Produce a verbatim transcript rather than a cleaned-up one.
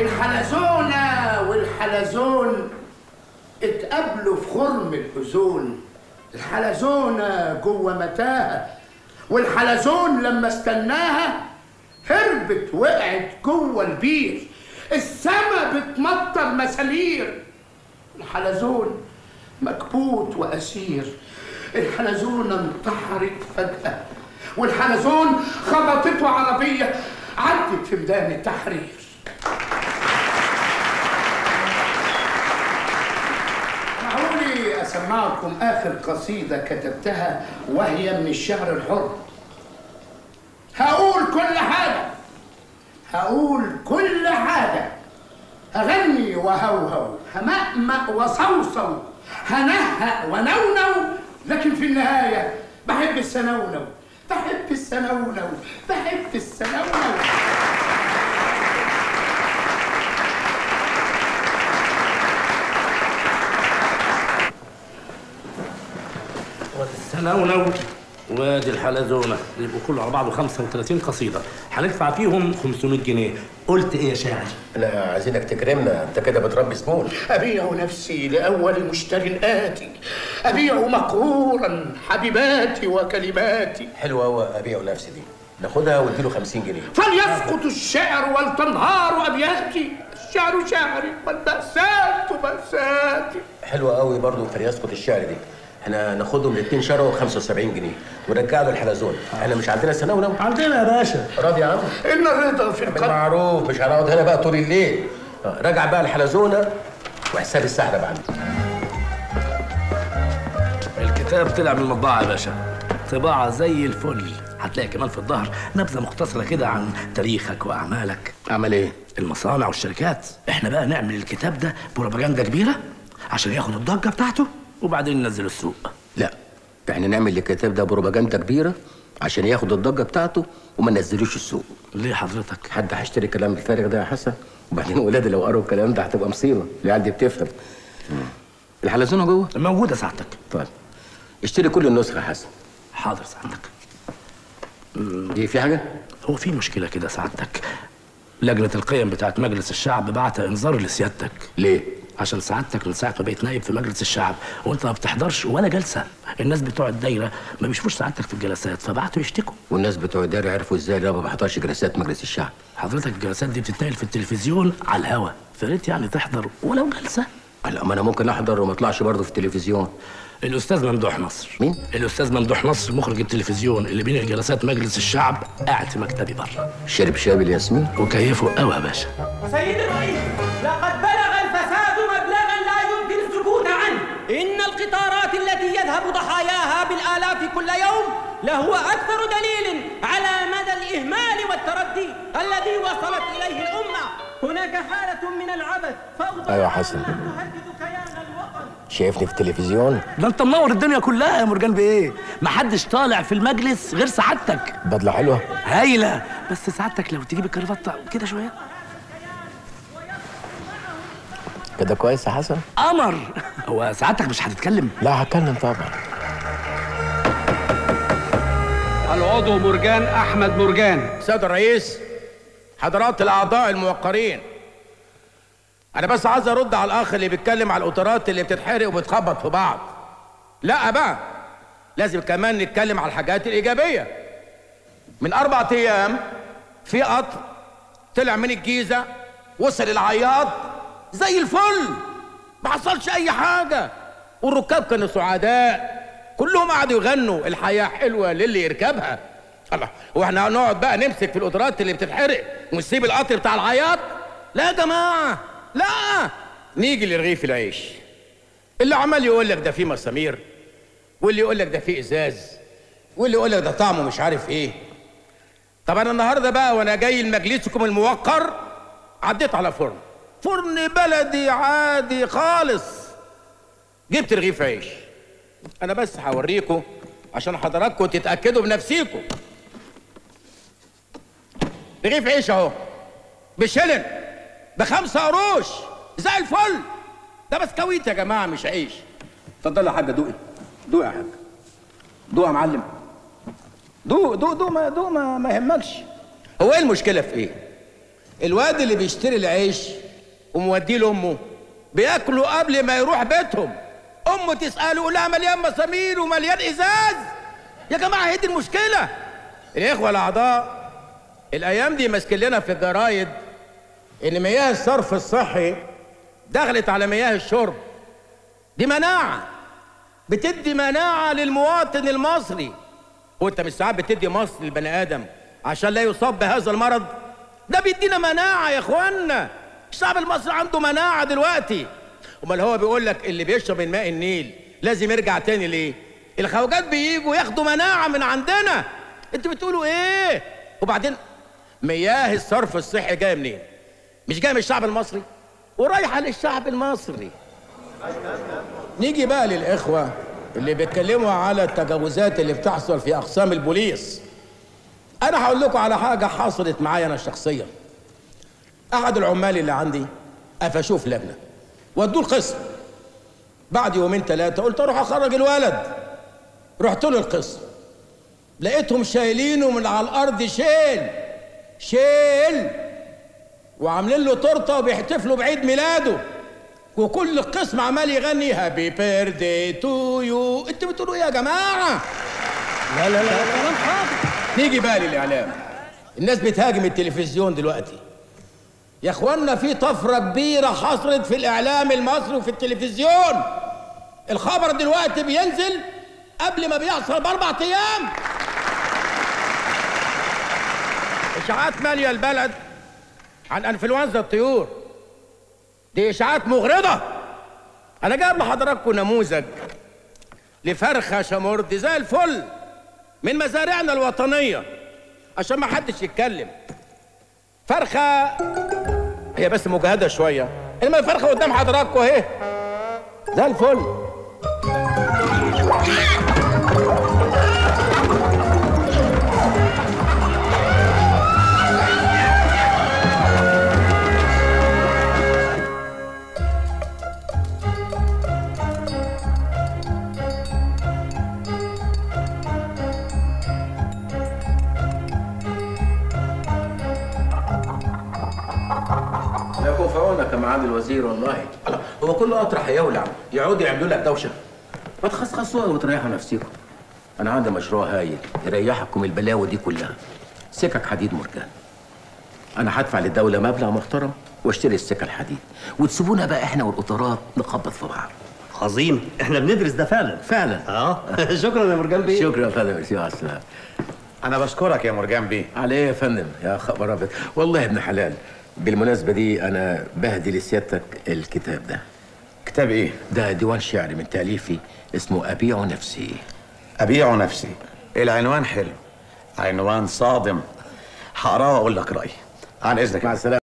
الحلزونة والحلزون اتقابلوا في خرم الأذون. الحلزونة جوه متاهة، والحلزون لما استناها هربت وقعت جوه البير. السما بتمطر مسامير، الحلزون مكبوت وأسير. الحلزونة انتحرت فجأة، والحلزون خبطته عربية عدت في ميدان التحرير. معقولي أسمعكم آخر قصيدة كتبتها وهي من الشعر الحر. هقول كل حاجة، هقول كل حاجة، هغني وهوهو، همأمأ وصوصو، هنهأ ونونو، لكن في النهاية بحب السنونو، بحب السنونو، بحب السنونو. السنونو وادي الحلزونه يبقوا كله على بعضه خمسة وثلاثين قصيده، هندفع فيهم خمسمية جنيه. قلت ايه يا شاعر؟ انا عايزينك تكرمنا، انت كده بتربي زبون. ابيع نفسي لاول مشتر اتي، ابيع مقهورا حبيباتي وكلماتي. حلوه قوي ابيع نفسي دي، ناخدها واديله خمسين جنيه. فليسقط الشعر ولتنهار ابياتي، الشعر شعري والمأساة مأساتي. حلوه قوي برضه فليسقط الشعر دي، احنا ناخدهم الاثنين شروا خمسة وسبعين جنيه ونرجع له الحلزون. احنا مش عندنا سنونو؟ عندنا يا باشا. راضي يا عم؟ ان الرضا في القلب. معروف، مش هنقعد هنا بقى طول الليل. راجع بقى الحلزونه وحساب السحب عندي. الكتاب طلع من المطبعه يا باشا، طباعه زي الفل. هتلاقي كمان في الظهر نبذه مختصره كده عن تاريخك واعمالك. اعمل ايه؟ المصانع والشركات. احنا بقى نعمل الكتاب ده بروباجندا كبيره عشان ياخد الضجه بتاعته وبعدين ننزل السوق. لا، احنا نعمل الكتاب ده بروباجندا كبيره عشان ياخد الضجه بتاعته وما ننزلوش السوق. ليه حضرتك؟ حد هيشتري الكلام الفارغ ده يا حسن؟ وبعدين ولادي لو قروا الكلام ده هتبقى مصيبه، العيال دي بتفهم. الحلزونه جوه؟ موجوده سعادتك. طيب اشتري كل النسخه يا حسن. حاضر سعادتك. دي في حاجه؟ هو في مشكله كده سعادتك، لجنه القيم بتاعت مجلس الشعب بعت انذار لسيادتك. ليه؟ عشان سعادتك من ساعه ما بقيت نائب في مجلس الشعب وانت ما بتحضرش ولا جلسه. الناس بتوع الدايره ما بيشوفوش سعادتك في الجلسات فبعتوا يشتكوا. والناس بتوع الدايره عرفوا ازاي انا ما بحضرش جلسات مجلس الشعب؟ حضرتك الجلسات دي بتتنقل في التلفزيون على الهوا، فريت يعني تحضر ولو جلسه. لا، ما انا ممكن احضر وما اطلعش برضه في التلفزيون. الاستاذ ممدوح نصر. مين؟ الاستاذ ممدوح نصر مخرج التلفزيون اللي بين جلسات مجلس الشعب قاعد في مكتبي بره. شرب شاب الياسمين وكيفه قوي يا باشا. سيدي الرئيس، لقد بلغ الفساد مبلغا لا يمكن السكوت عنه. إن القطارات التي يذهب ضحاياها بالآلاف كل يوم لهو أكثر دليل على مدى الإهمال والتردي الذي وصلت إليه الأمة. هناك حالة من العبث فوضى. ايوه يا حسن، شايفني في التلفزيون؟ ده انت منور الدنيا كلها يا مرجان بايه؟ محدش طالع في المجلس غير سعادتك. بدله حلوه هايله، بس سعادتك لو تجيب الكرافته كده شويه كده كويس يا حسن؟ قمر. هو سعادتك مش هتتكلم؟ لا هتكلم طبعا. العضو مرجان احمد مرجان. سيد الرئيس، حضرات الاعضاء الموقرين، انا بس عايز ارد على الاخ اللي بيتكلم على القطارات اللي بتتحرق وبتخبط في بعض. لا بقى، لازم كمان نتكلم على الحاجات الايجابيه. من اربع ايام في قطر طلع من الجيزه وصل العياط زي الفل، ما حصلش اي حاجه، والركاب كانوا سعداء، كلهم قعدوا يغنوا الحياه حلوه للي يركبها. الله، واحنا هنقعد بقى نمسك في القطارات اللي بتتحرق ونسيب القطر بتاع العياط؟ لا يا جماعه، لا. نيجي لرغيف العيش، اللي عمال يقول لك ده فيه مسامير، واللي يقول لك ده فيه ازاز، واللي يقول لك ده طعمه مش عارف ايه. طب انا النهارده بقى وانا جاي لمجلسكم الموقر عديت على فرن فرن بلدي عادي خالص، جبت رغيف عيش. انا بس هوريكم عشان حضراتكم تتاكدوا بنفسيكم. رغيف عيش اهو بشلن بخمسة قروش زي الفل. ده بسكويت يا جماعه مش عيش. اتفضل يا حاجه، دوقي دوقي يا حاجه، دوق يا معلم، دوق دوق دوق ما دوق ما, ما يهمكش. هو ايه المشكله في ايه؟ الواد اللي بيشتري العيش وموديه لامه بياكلوا قبل ما يروح بيتهم. امه تساله لا مليان مسامير ومليان ازاز. يا جماعه هي دي المشكله. الاخوه الاعضاء الايام دي ماسكين لنا في الجرايد ان مياه الصرف الصحي دخلت على مياه الشرب. دي مناعه، بتدي مناعه للمواطن المصري. وانت مش ساعات بتدي مصر للبني ادم عشان لا يصاب بهذا المرض؟ ده بيدينا مناعه يا اخوانا. الشعب المصري عنده مناعه دلوقتي. امال هو بيقول لك اللي بيشرب من ماء النيل لازم يرجع تاني ليه؟ الخواجات بييجوا ياخدوا مناعه من عندنا. انتوا بتقولوا ايه؟ وبعدين مياه الصرف الصحي جايه منين؟ مش جايه من الشعب المصري ورايحه للشعب المصري. نيجي بقى للاخوه اللي بيتكلموا على التجاوزات اللي بتحصل في اقسام البوليس. انا هقول لكم على حاجه حصلت معايا انا شخصيا. احد العمال اللي عندي قفشوه في لجنه ودوه القسم. بعد يومين ثلاثه قلت اروح اخرج الولد. رحت له القسم لقيتهم شايلينه من على الارض شيل شيل وعاملين له تورته وبيحتفلوا بعيد ميلاده، وكل القسم عمال يغني هابي بيرثدي تو يو. انتوا بتقولوا ايه يا جماعه؟ لا لا لا كلام حاضر. نيجي بقى للاعلام. الناس بتهاجم التلفزيون دلوقتي. يا اخوانا في طفره كبيره حصلت في الاعلام المصري وفي التلفزيون. الخبر دلوقتي بينزل قبل ما بيحصل باربع ايام. اشاعات ماليه البلد عن انفلونزا الطيور. دي اشاعات مغرضه. انا جايب لحضراتكم نموذج لفرخه شمردي زي الفل من مزارعنا الوطنيه عشان ما حدش يتكلم. فرخه هي بس مجهده شويه، انما الفرخه قدام حضراتكم اهي زي الفل. لكم في عونك يا معالي الوزير والله. هو كله اطرح يولع يقعدوا يعملوا لك دوشه. ما تخصخصوها وتريحوا نفسيكم. انا عندي مشروع هايل يريحكم البلاوي دي كلها. سكك حديد مرجان. انا هدفع للدوله مبلغ محترم واشتري السكه الحديد، وتسيبونا بقى احنا والقطارات نخبط في بعض. عظيم، احنا بندرس ده فعلا. فعلا. اه شكرا يا مرجان بيه. شكرا يا فندم. مع السلامه. انا بشكرك يا مرجان بيه. على ايه يا فندم؟ يا خبر ابيض والله يا ابن حلال. بالمناسبه دي انا بهدي لسيادتك الكتاب ده. كتاب ايه؟ ده ديوان شعري من تاليفي اسمه ابيع نفسي. ابيع نفسي. العنوان حلو، عنوان صادم. هقراه واقول لك رايي. عن اذنك. مع السلامه.